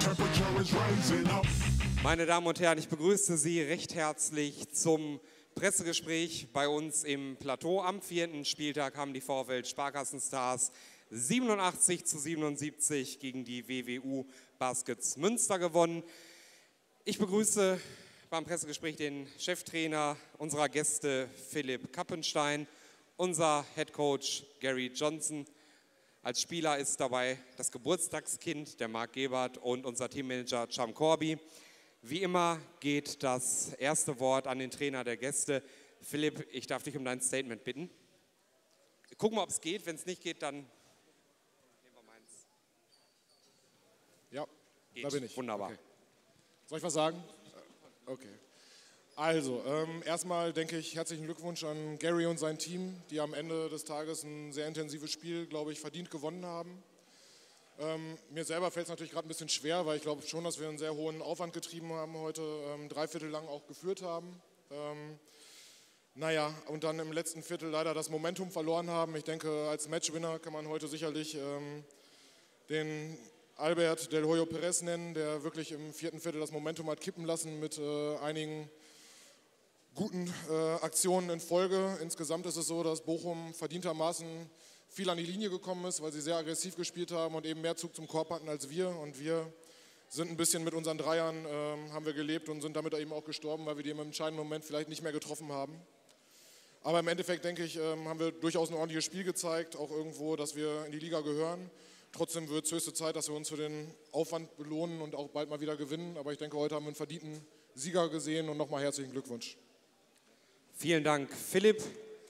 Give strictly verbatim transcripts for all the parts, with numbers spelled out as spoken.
Meine Damen und Herren, ich begrüße Sie recht herzlich zum Pressegespräch bei uns im Plateau. Am vierten Spieltag haben die VfL Sparkassenstars siebenundachtzig zu siebenundsiebzig gegen die W W U Baskets Münster gewonnen. Ich begrüße beim Pressegespräch den Cheftrainer unserer Gäste Philipp Kappenstein, unser Headcoach Gary Johnson. Als Spieler ist dabei das Geburtstagskind, der Marc Gebert, und unser Teammanager Cham Corby. Wie immer geht das erste Wort an den Trainer der Gäste. Philipp, ich darf dich um dein Statement bitten. Gucken wir, ob es geht. Wenn es nicht geht, dann nehmen wir meins. Ja, geht. Da bin ich. Wunderbar. Okay. Soll ich was sagen? Okay. Also, ähm, erstmal denke ich, herzlichen Glückwunsch an Gary und sein Team, die am Ende des Tages ein sehr intensives Spiel, glaube ich, verdient gewonnen haben. Ähm, mir selber fällt es natürlich gerade ein bisschen schwer, weil ich glaube schon, dass wir einen sehr hohen Aufwand getrieben haben heute, ähm, drei Viertel lang auch geführt haben. Ähm, naja, und dann im letzten Viertel leider das Momentum verloren haben. Ich denke, als Matchwinner kann man heute sicherlich ähm, den Albert Del Hoyo Perez nennen, der wirklich im vierten Viertel das Momentum hat kippen lassen mit äh, einigen guten äh, Aktionen in Folge. Insgesamt ist es so, dass Bochum verdientermaßen viel an die Linie gekommen ist, weil sie sehr aggressiv gespielt haben und eben mehr Zug zum Korb hatten als wir. Und wir sind ein bisschen mit unseren Dreiern, äh, haben wir gelebt und sind damit eben auch gestorben, weil wir die im entscheidenden Moment vielleicht nicht mehr getroffen haben. Aber im Endeffekt, denke ich, äh, haben wir durchaus ein ordentliches Spiel gezeigt, auch irgendwo, dass wir in die Liga gehören. Trotzdem wird es höchste Zeit, dass wir uns für den Aufwand belohnen und auch bald mal wieder gewinnen. Aber ich denke, heute haben wir einen verdienten Sieger gesehen und nochmal herzlichen Glückwunsch. Vielen Dank, Philipp.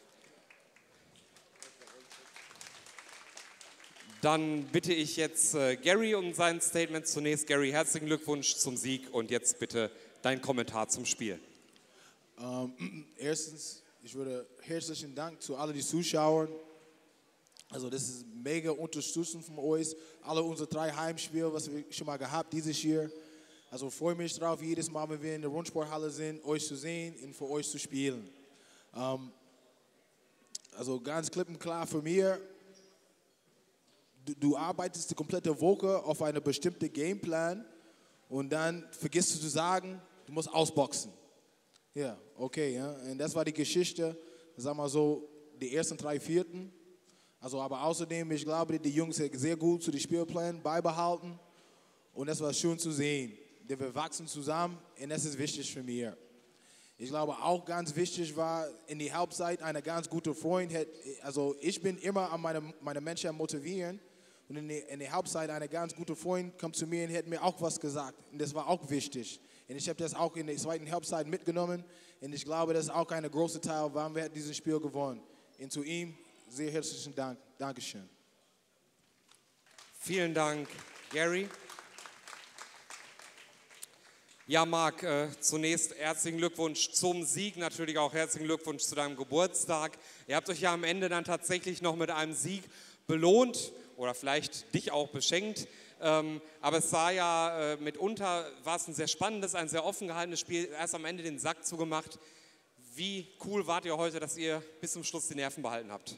Dann bitte ich jetzt äh, Gary um sein Statement. Zunächst, Gary, herzlichen Glückwunsch zum Sieg und jetzt bitte dein Kommentar zum Spiel. Ähm, erstens, ich würde herzlichen Dank zu allen die Zuschauer. Also das ist mega Unterstützung von euch. Alle unsere drei Heimspiele, was wir schon mal gehabt dieses Jahr. Also freue mich drauf, jedes Mal, wenn wir in der Rundsporthalle sind, euch zu sehen und für euch zu spielen. Ähm, also ganz klipp und klar für mich, du, du arbeitest die komplette Woche auf einen bestimmten Gameplan und dann vergisst du zu sagen, du musst ausboxen. Ja, okay, ja. Und das war die Geschichte, sagen wir so, die ersten drei Vierten. Also aber außerdem, ich glaube, die Jungs haben sehr gut zu den Spielplänen beibehalten und das war schön zu sehen. Wir wachsen zusammen und das ist wichtig für mich. Ich glaube auch ganz wichtig war in die Halbzeit ein ganz guter Freund. Also ich bin immer an meine, meine Menschen motivieren und in der in die Halbzeit ein ganz guter Freund kommt zu mir und hat mir auch was gesagt und das war auch wichtig. Und ich habe das auch in der zweiten Halbzeit mitgenommen und ich glaube, das ist auch ein großer Teil, warum wir dieses Spiel gewonnen. Und zu ihm sehr herzlichen Dank. Dankeschön. Vielen Dank, Gary. Ja, Marc, äh, zunächst herzlichen Glückwunsch zum Sieg, natürlich auch herzlichen Glückwunsch zu deinem Geburtstag. Ihr habt euch ja am Ende dann tatsächlich noch mit einem Sieg belohnt oder vielleicht dich auch beschenkt. Ähm, aber es sah ja äh, mitunter, war es ein sehr spannendes, ein sehr offen gehaltenes Spiel, erst am Ende den Sack zugemacht. Wie cool wart ihr heute, dass ihr bis zum Schluss die Nerven behalten habt?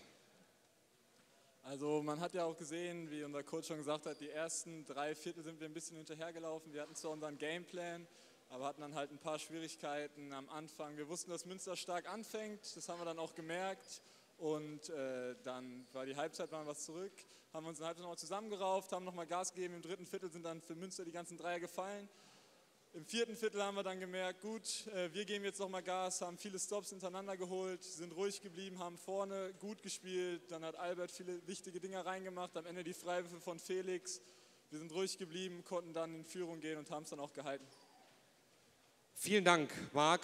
Also man hat ja auch gesehen, wie unser Coach schon gesagt hat, die ersten drei Viertel sind wir ein bisschen hinterhergelaufen. Wir hatten zwar unseren Gameplan, aber hatten dann halt ein paar Schwierigkeiten am Anfang. Wir wussten, dass Münster stark anfängt, das haben wir dann auch gemerkt. Und äh, dann war die Halbzeit, waren wir was zurück, haben uns in der Halbzeit nochmal zusammengerauft, haben nochmal Gas gegeben. Im dritten Viertel sind dann für Münster die ganzen Dreier gefallen. Im vierten Viertel haben wir dann gemerkt, gut, wir geben jetzt nochmal Gas, haben viele Stops hintereinander geholt, sind ruhig geblieben, haben vorne gut gespielt. Dann hat Albert viele wichtige Dinge reingemacht, am Ende die Freiwürfe von Felix. Wir sind ruhig geblieben, konnten dann in Führung gehen und haben es dann auch gehalten. Vielen Dank, Marc.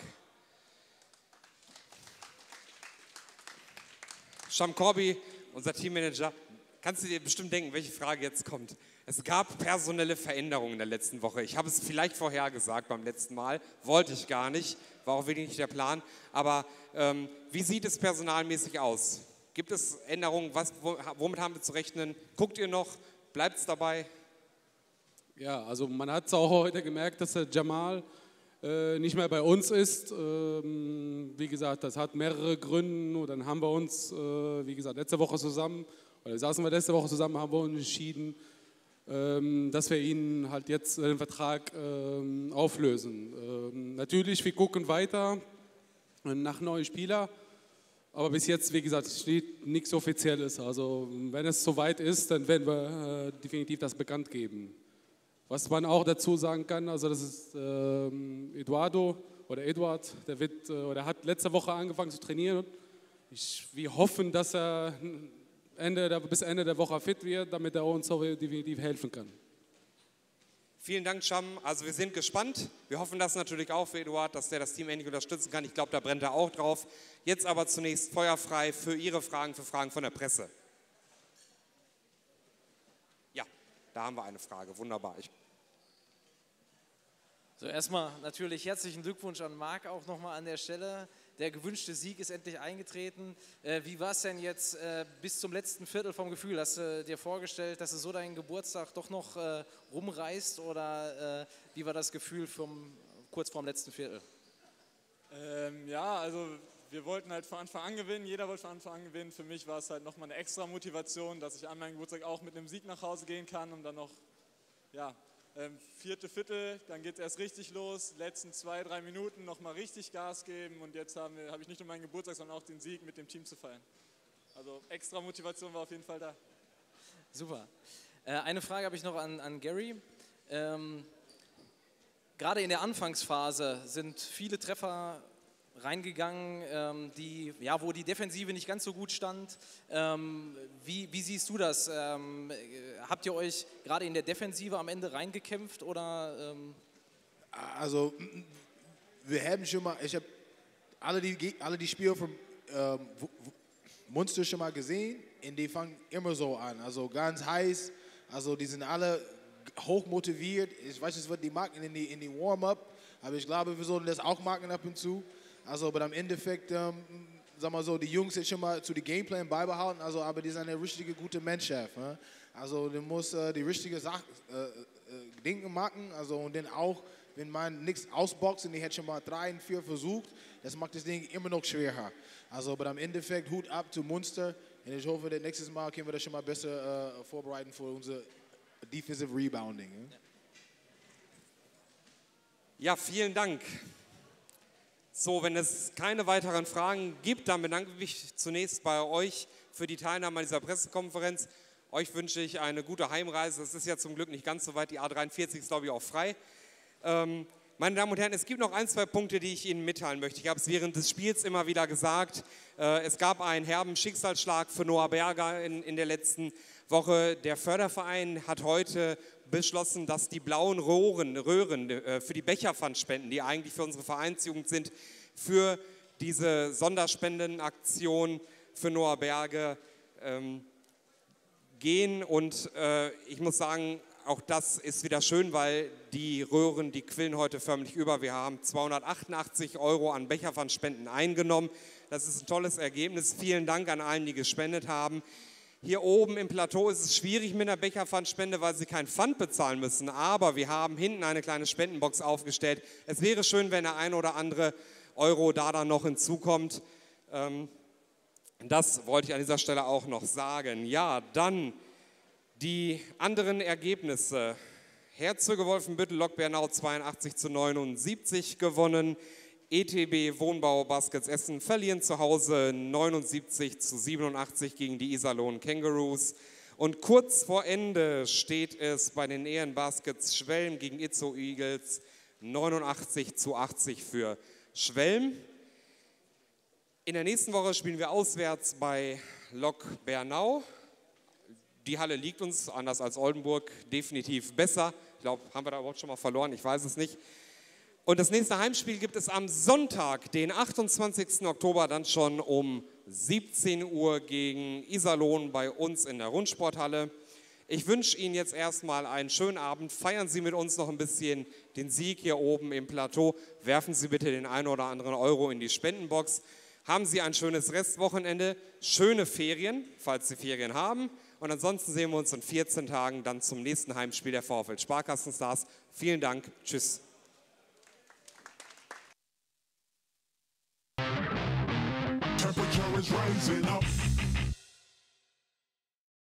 Cham Corby, unser Teammanager, kannst du dir bestimmt denken, welche Frage jetzt kommt. Es gab personelle Veränderungen in der letzten Woche. Ich habe es vielleicht vorhergesagt beim letzten Mal, wollte ich gar nicht, war auch wirklich nicht der Plan. Aber ähm, wie sieht es personalmäßig aus? Gibt es Änderungen? Was, womit haben wir zu rechnen? Guckt ihr noch? Bleibt es dabei? Ja, also man hat es auch heute gemerkt, dass der Jamal äh, nicht mehr bei uns ist. Ähm, wie gesagt, das hat mehrere Gründe. Und dann haben wir uns, äh, wie gesagt, letzte Woche zusammen, oder saßen wir letzte Woche zusammen, haben wir uns entschieden, ähm, dass wir ihn halt jetzt den Vertrag ähm, auflösen. Ähm, natürlich, wir gucken weiter nach neuen Spielern, aber bis jetzt, wie gesagt, steht nichts Offizielles. Also wenn es soweit ist, dann werden wir äh, definitiv das bekannt geben. Was man auch dazu sagen kann, also das ist ähm, Eduardo oder Eduard, der, wird, äh, oder hat letzte Woche angefangen zu trainieren. Ich, wir hoffen, dass er Ende der, bis Ende der Woche fit wird, damit er uns auch definitiv helfen kann. Vielen Dank, Sham. Also wir sind gespannt. Wir hoffen das natürlich auch für Eduard, dass der das Team endlich unterstützen kann. Ich glaube, da brennt er auch drauf. Jetzt aber zunächst feuerfrei für Ihre Fragen, für Fragen von der Presse. Ja, da haben wir eine Frage. Wunderbar. Ich So, erstmal natürlich herzlichen Glückwunsch an Marc auch nochmal an der Stelle. Der gewünschte Sieg ist endlich eingetreten. Äh, wie war es denn jetzt äh, bis zum letzten Viertel vom Gefühl? Hast du dir vorgestellt, dass du so deinen Geburtstag doch noch äh, rumreißt? Oder äh, wie war das Gefühl vom, kurz vorm letzten Viertel? Ähm, ja, also wir wollten halt von Anfang an gewinnen. Jeder wollte von Anfang an gewinnen. Für mich war es halt nochmal eine extra Motivation, dass ich an meinem Geburtstag auch mit einem Sieg nach Hause gehen kann, um dann noch, ja, Ähm, vierte Viertel, dann geht es erst richtig los, letzten zwei, drei Minuten nochmal richtig Gas geben und jetzt habe hab ich nicht nur meinen Geburtstag, sondern auch den Sieg mit dem Team zu feiern. Also extra Motivation war auf jeden Fall da. Super. Äh, eine Frage habe ich noch an, an Gary. Ähm, gerade in der Anfangsphase sind viele Treffer reingegangen, ähm, die, ja, wo die Defensive nicht ganz so gut stand. Ähm, wie, wie siehst du das? Ähm, habt ihr euch gerade in der Defensive am Ende reingekämpft oder? Ähm? Also wir haben schon mal, ich habe alle die, alle die Spiele von ähm, Munster schon mal gesehen und die fangen immer so an, also ganz heiß, also die sind alle hoch motiviert. Ich weiß nicht, was die machen in die, in die Warm-up, aber ich glaube, wir sollten das auch machen ab und zu. Also, aber im Endeffekt, ähm, sag mal so, die Jungs sind schon mal zu dem Gameplan beibehalten, also, aber die sind eine richtige gute Mannschaft. Ne? Also, du musst äh, die richtige Sache, äh, äh, Dinge machen, also, und dann auch, wenn man nichts ausboxt und die hat schon mal drei und vier versucht, das macht das Ding immer noch schwerer. Also, aber im Endeffekt, Hut ab zu Munster und ich hoffe, dass nächstes Mal können wir das schon mal besser äh, vorbereiten für unser Defensive Rebounding. Ne? Ja, vielen Dank. So, wenn es keine weiteren Fragen gibt, dann bedanke ich mich zunächst bei euch für die Teilnahme an dieser Pressekonferenz. Euch wünsche ich eine gute Heimreise. Es ist ja zum Glück nicht ganz so weit. Die A dreiundvierzig ist, glaube ich, auch frei. Ähm, meine Damen und Herren, es gibt noch ein, zwei Punkte, die ich Ihnen mitteilen möchte. Ich habe es während des Spiels immer wieder gesagt. Äh, es gab einen herben Schicksalsschlag für Noah Berger in, in der letzten Woche. Der Förderverein hat heute beschlossen, dass die blauen Röhren, Röhren äh, für die Becherpfandspenden, die eigentlich für unsere Vereinsjugend sind, für diese Sonderspendenaktion für Noah Berger ähm, gehen. Und äh, ich muss sagen, auch das ist wieder schön, weil die Röhren, die quillen heute förmlich über. Wir haben zweihundertachtundachtzig Euro an Becherpfandspenden eingenommen. Das ist ein tolles Ergebnis. Vielen Dank an allen, die gespendet haben. Hier oben im Plateau ist es schwierig mit einer Becherpfandspende, weil Sie kein Pfand bezahlen müssen. Aber wir haben hinten eine kleine Spendenbox aufgestellt. Es wäre schön, wenn der ein oder andere Euro da dann noch hinzukommt. Das wollte ich an dieser Stelle auch noch sagen. Ja, dann die anderen Ergebnisse. Herzöge Wolfenbüttel, Lok Bernau zweiundachtzig zu neunundsiebzig gewonnen. E T B Wohnbau Baskets Essen verlieren zu Hause neunundsiebzig zu siebenundachtzig gegen die Iserlohn Kangaroos. Und kurz vor Ende steht es bei den Ehrenbaskets Schwelm gegen Itzo Eagles neunundachtzig zu achtzig für Schwelm. In der nächsten Woche spielen wir auswärts bei Lok Bernau. Die Halle liegt uns, anders als Oldenburg, definitiv besser. Ich glaube, haben wir da überhaupt schon mal verloren? Ich weiß es nicht. Und das nächste Heimspiel gibt es am Sonntag, den achtundzwanzigsten Oktober, dann schon um siebzehn Uhr gegen Iserlohn bei uns in der Rundsporthalle. Ich wünsche Ihnen jetzt erstmal einen schönen Abend. Feiern Sie mit uns noch ein bisschen den Sieg hier oben im Plateau. Werfen Sie bitte den einen oder anderen Euro in die Spendenbox. Haben Sie ein schönes Restwochenende, schöne Ferien, falls Sie Ferien haben. Und ansonsten sehen wir uns in vierzehn Tagen dann zum nächsten Heimspiel der VfL Sparkassenstars. Vielen Dank. Tschüss. Temperature is rising up.